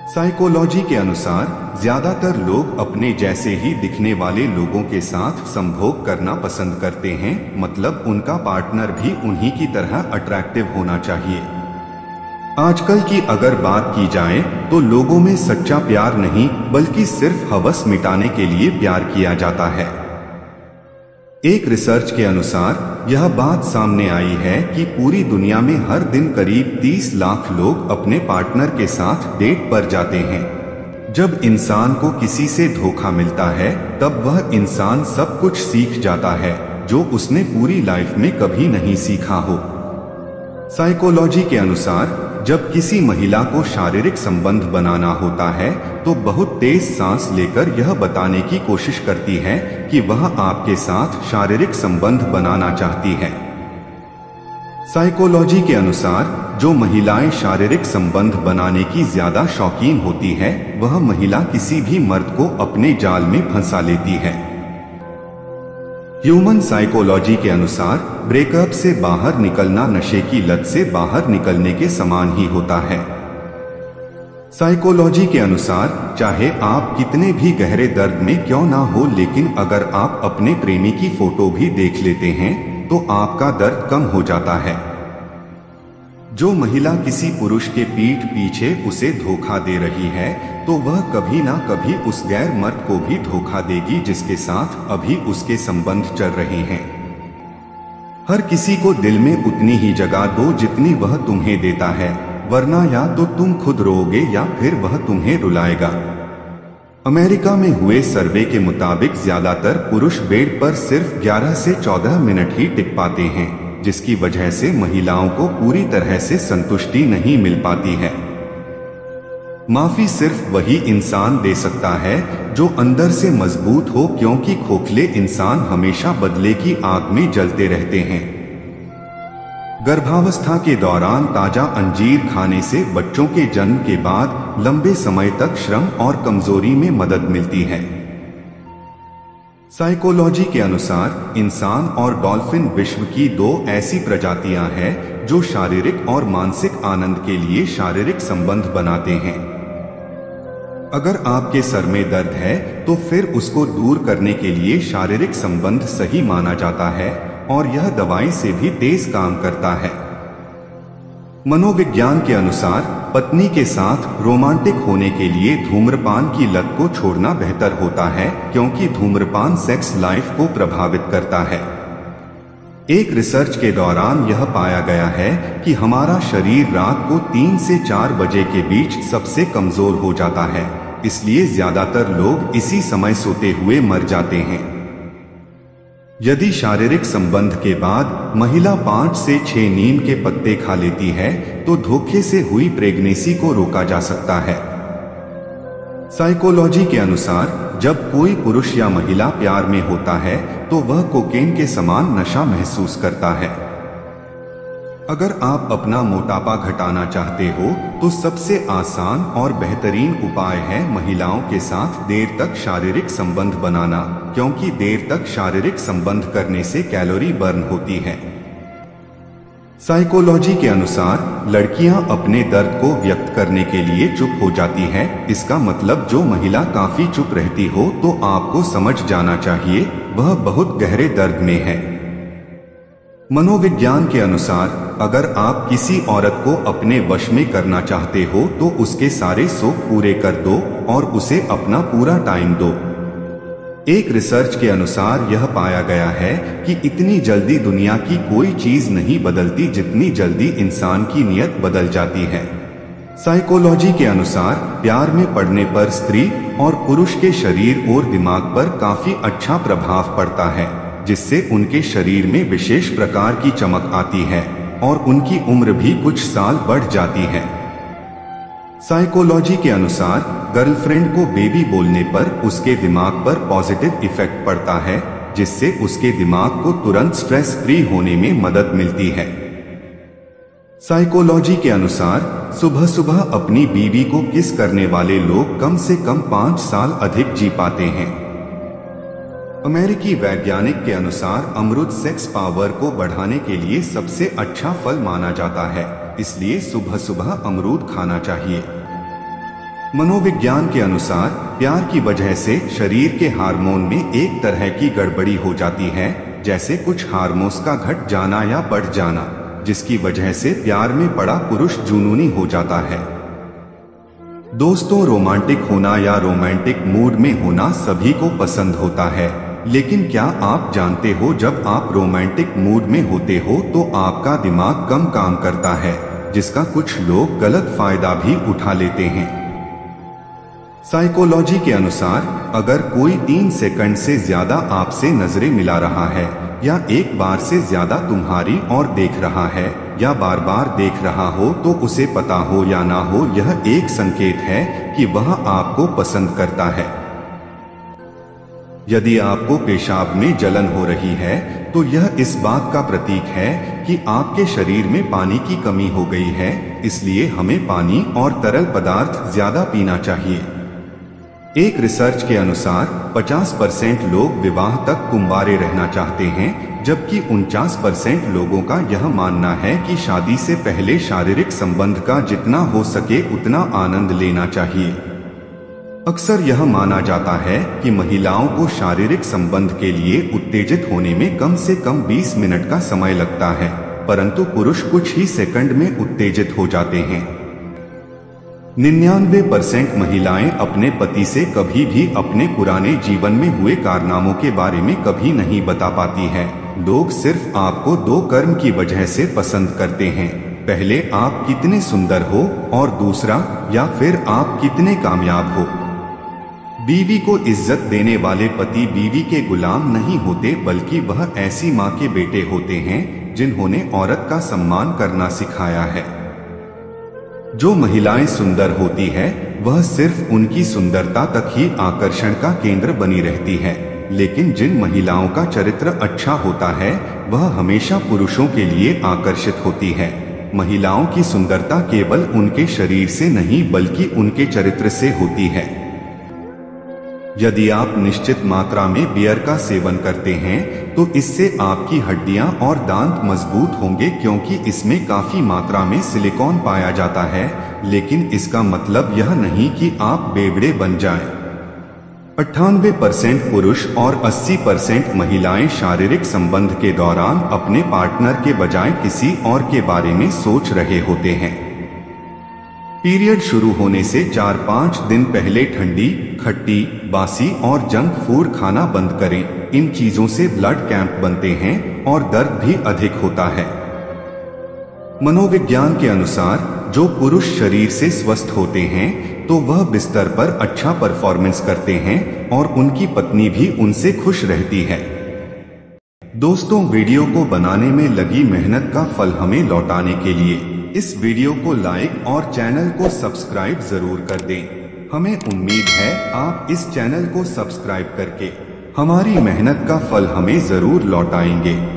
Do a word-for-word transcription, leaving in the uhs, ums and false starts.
Psychology के अनुसार ज्यादातर लोग अपने जैसे ही दिखने वाले लोगों के साथ संभोग करना पसंद करते हैं, मतलब उनका पार्टनर भी उन्हीं की तरह अट्रैक्टिव होना चाहिए। आजकल की अगर बात की जाए तो लोगों में सच्चा प्यार नहीं बल्कि सिर्फ हवस मिटाने के लिए प्यार किया जाता है। एक रिसर्च के अनुसार यह बात सामने आई है कि पूरी दुनिया में हर दिन करीब तीस लाख लोग अपने पार्टनर के साथ डेट पर जाते हैं। जब इंसान को किसी से धोखा मिलता है तब वह इंसान सब कुछ सीख जाता है जो उसने पूरी लाइफ में कभी नहीं सीखा हो। साइकोलॉजी के अनुसार जब किसी महिला को शारीरिक संबंध बनाना होता है तो बहुत तेज सांस लेकर यह बताने की कोशिश करती है कि वह आपके साथ शारीरिक संबंध बनाना चाहती है। साइकोलॉजी के अनुसार जो महिलाएं शारीरिक संबंध बनाने की ज्यादा शौकीन होती है वह महिला किसी भी मर्द को अपने जाल में फंसा लेती है। ह्यूमन साइकोलॉजी के अनुसार ब्रेकअप से बाहर निकलना नशे की लत से बाहर निकलने के समान ही होता है। साइकोलॉजी के अनुसार चाहे आप कितने भी गहरे दर्द में क्यों ना हो, लेकिन अगर आप अपने प्रेमी की फोटो भी देख लेते हैं तो आपका दर्द कम हो जाता है। जो महिला किसी पुरुष के पीठ पीछे उसे धोखा दे रही है तो वह कभी ना कभी उस गैर मर्द को भी धोखा देगी जिसके साथ अभी उसके संबंध चल रहे हैं। हर किसी को दिल में उतनी ही जगह दो जितनी वह तुम्हें देता है, वरना या तो तुम खुद रोओगे या फिर वह तुम्हें रुलाएगा। अमेरिका में हुए सर्वे के मुताबिक ज्यादातर पुरुष बेड पर सिर्फ ग्यारह से चौदह मिनट ही टिक पाते हैं, जिसकी वजह से महिलाओं को पूरी तरह से संतुष्टि नहीं मिल पाती है। माफी सिर्फ वही इंसान दे सकता है जो अंदर से मजबूत हो, क्योंकि खोखले इंसान हमेशा बदले की आग में जलते रहते हैं। गर्भावस्था के दौरान ताजा अंजीर खाने से बच्चों के जन्म के बाद लंबे समय तक श्रम और कमजोरी में मदद मिलती है। साइकोलॉजी के अनुसार इंसान और डॉल्फिन विश्व की दो ऐसी प्रजातियां हैं जो शारीरिक और मानसिक आनंद के लिए शारीरिक संबंध बनाते हैं। अगर आपके सर में दर्द है तो फिर उसको दूर करने के लिए शारीरिक संबंध सही माना जाता है और यह दवाई से भी तेज काम करता है। मनोविज्ञान के अनुसार पत्नी के साथ रोमांटिक होने के लिए धूम्रपान की लत को छोड़ना बेहतर होता है, क्योंकि धूम्रपान सेक्स लाइफ को प्रभावित करता है। एक रिसर्च के दौरान यह पाया गया है कि हमारा शरीर रात को तीन से चार बजे के बीच सबसे कमजोर हो जाता है, इसलिए ज्यादातर लोग इसी समय सोते हुए मर जाते हैं। यदि शारीरिक संबंध के बाद महिला पाँच से छह नीम के पत्ते खा लेती है तो धोखे से हुई प्रेगनेंसी को रोका जा सकता है। साइकोलॉजी के अनुसार जब कोई पुरुष या महिला प्यार में होता है तो वह कोकेन के समान नशा महसूस करता है। अगर आप अपना मोटापा घटाना चाहते हो तो सबसे आसान और बेहतरीन उपाय है महिलाओं के साथ देर तक शारीरिक संबंध बनाना, क्योंकि देर तक शारीरिक संबंध करने से कैलोरी बर्न होती है। साइकोलॉजी के अनुसार लड़कियां अपने दर्द को व्यक्त करने के लिए चुप हो जाती है। इसका मतलब जो महिला काफी चुप रहती हो तो आपको समझ जाना चाहिए वह बहुत गहरे दर्द में है। मनोविज्ञान के अनुसार अगर आप किसी औरत को अपने वश में करना चाहते हो तो उसके सारे शौक पूरे कर दो और उसे अपना पूरा टाइम दो। एक रिसर्च के अनुसार यह पाया गया है कि इतनी जल्दी दुनिया की कोई चीज नहीं बदलती जितनी जल्दी इंसान की नियत बदल जाती है। साइकोलॉजी के अनुसार प्यार में पड़ने पर स्त्री और पुरुष के शरीर और दिमाग पर काफी अच्छा प्रभाव पड़ता है, जिससे उनके शरीर में विशेष प्रकार की चमक आती है और उनकी उम्र भी कुछ साल बढ़ जाती है। साइकोलॉजी के अनुसार गर्लफ्रेंड को बेबी बोलने पर उसके दिमाग पर पॉजिटिव इफेक्ट पड़ता है, जिससे उसके दिमाग को तुरंत स्ट्रेस फ्री होने में मदद मिलती है। साइकोलॉजी के अनुसार सुबह सुबह अपनी बीवी को किस करने वाले लोग कम से कम पाँच साल अधिक जी पाते हैं। अमेरिकी वैज्ञानिक के अनुसार अमरूद सेक्स पावर को बढ़ाने के लिए सबसे अच्छा फल माना जाता है, इसलिए सुबह सुबह अमरूद खाना चाहिए। मनोविज्ञान के अनुसार प्यार की वजह से शरीर के हार्मोन में एक तरह की गड़बड़ी हो जाती है, जैसे कुछ हार्मोन्स का घट जाना या बढ़ जाना, जिसकी वजह से प्यार में पड़ा पुरुष जुनूनी हो जाता है। दोस्तों, रोमांटिक होना या रोमांटिक मूड में होना सभी को पसंद होता है, लेकिन क्या आप जानते हो जब आप रोमांटिक मूड में होते हो तो आपका दिमाग कम काम करता है, जिसका कुछ लोग गलत फायदा भी उठा लेते हैं। साइकोलॉजी के अनुसार अगर कोई तीन सेकंड से ज्यादा आपसे नजरें मिला रहा है या एक बार से ज्यादा तुम्हारी ओर देख रहा है या बार बार देख रहा हो तो उसे पता हो या ना हो, यह एक संकेत है कि वह आपको पसंद करता है। यदि आपको पेशाब में जलन हो रही है तो यह इस बात का प्रतीक है कि आपके शरीर में पानी की कमी हो गई है, इसलिए हमें पानी और तरल पदार्थ ज्यादा पीना चाहिए। एक रिसर्च के अनुसार पचास परसेंट लोग विवाह तक कुंवारे रहना चाहते हैं, जबकि उनचास परसेंट लोगों का यह मानना है कि शादी से पहले शारीरिक संबंध का जितना हो सके उतना आनंद लेना चाहिए। अक्सर यह माना जाता है कि महिलाओं को शारीरिक संबंध के लिए उत्तेजित होने में कम से कम बीस मिनट का समय लगता है, परंतु पुरुष कुछ ही सेकंड में उत्तेजित हो जाते हैं। निन्यानवे परसेंट महिलाएं अपने पति से कभी भी अपने पुराने जीवन में हुए कारनामों के बारे में कभी नहीं बता पाती है। लोग सिर्फ आपको दो कर्म की वजह से पसंद करते हैं, पहले आप कितने सुंदर हो और दूसरा या फिर आप कितने कामयाब हो। बीवी को इज्जत देने वाले पति बीवी के गुलाम नहीं होते, बल्कि वह ऐसी माँ के बेटे होते हैं जिन्होंने औरत का सम्मान करना सिखाया है। जो महिलाएं सुंदर होती है वह सिर्फ उनकी सुंदरता तक ही आकर्षण का केंद्र बनी रहती है, लेकिन जिन महिलाओं का चरित्र अच्छा होता है वह हमेशा पुरुषों के लिए आकर्षित होती है। महिलाओं की सुंदरता केवल उनके शरीर से नहीं बल्कि उनके चरित्र से होती है। यदि आप निश्चित मात्रा में बियर का सेवन करते हैं तो इससे आपकी हड्डियां और दांत मजबूत होंगे, क्योंकि इसमें काफी मात्रा में सिलिकॉन पाया जाता है, लेकिन इसका मतलब यह नहीं कि आप बेवड़े बन जाएं। अट्ठानवे परसेंट पुरुष और अस्सी परसेंट महिलाएं शारीरिक संबंध के दौरान अपने पार्टनर के बजाय किसी और के बारे में सोच रहे होते हैं। पीरियड शुरू होने से चार पाँच दिन पहले ठंडी, खट्टी, बासी और जंक फूड खाना बंद करें। इन चीजों से ब्लड कैंप बनते हैं और दर्द भी अधिक होता है। मनोविज्ञान के अनुसार जो पुरुष शरीर से स्वस्थ होते हैं तो वह बिस्तर पर अच्छा परफॉर्मेंस करते हैं और उनकी पत्नी भी उनसे खुश रहती है। दोस्तों, वीडियो को बनाने में लगी मेहनत का फल हमें लौटाने के लिए इस वीडियो को लाइक और चैनल को सब्सक्राइब जरूर कर दें। हमें उम्मीद है आप इस चैनल को सब्सक्राइब करके हमारी मेहनत का फल हमें जरूर लौटाएंगे।